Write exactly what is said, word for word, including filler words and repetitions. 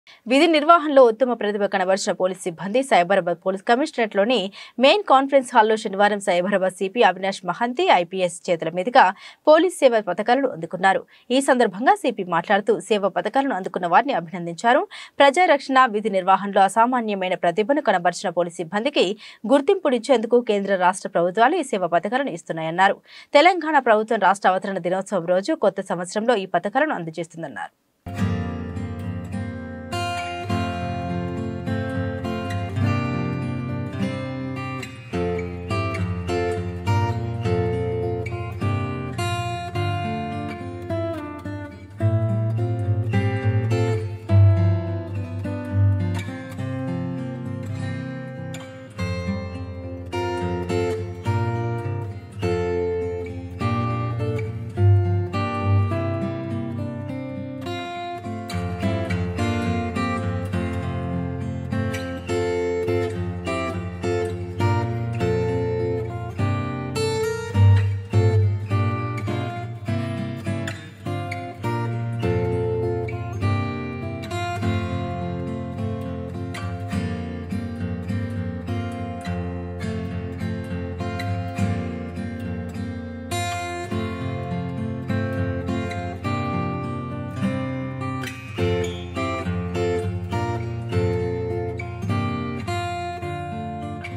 విధి నిర్వహణలో ఉత్తమ ప్రతిభ కనబరిచిన పోలీస్ సిబ్బంది సైబరాబాద్ పోలీస్ కమిషనరేట్లోని మెయిన్ కాన్ఫరెన్స్ హాల్లో శనివారం సైబరాబాద్ సిపి అవినాష్ మహంతి ఐపీఎస్ చేతుల మీదుగా పోలీస్ సేవ పథకాలను అందుకున్నారు. ఈ సందర్భంగా సిపి మాట్లాడుతూ సేవ పథకాలను అందుకున్న వారిని అభినందించారు. ప్రజారక్షణ విధి నిర్వహణలో అసామాన్యమైన ప్రతిభను కనబరిచిన పోలీస్ సిబ్బందికి గుర్తింపునిచ్చేందుకు కేంద్ర రాష్ట్ర ప్రభుత్వాలు ఈ సేవ పథకాలను ఇస్తున్నాయన్నారు. తెలంగాణ ప్రభుత్వం రాష్ట్ర అవతరణ దినోత్సవం రోజు కొత్త సంవత్సరంలో ఈ పథకాలను అందజేస్తుందన్నారు.